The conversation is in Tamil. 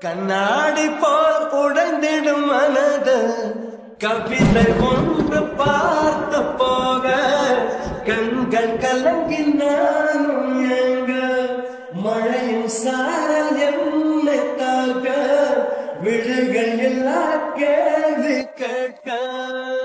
கண்ணாடி போல் உடைந்திடும் மனது கவிதை ஒன்று பார்த்து போக கண்கள் கலங்கி நானும் எங்க மழையும் சாரல் என்னை தாக்க விழுகள் எல்லா கேள்வி கேட்க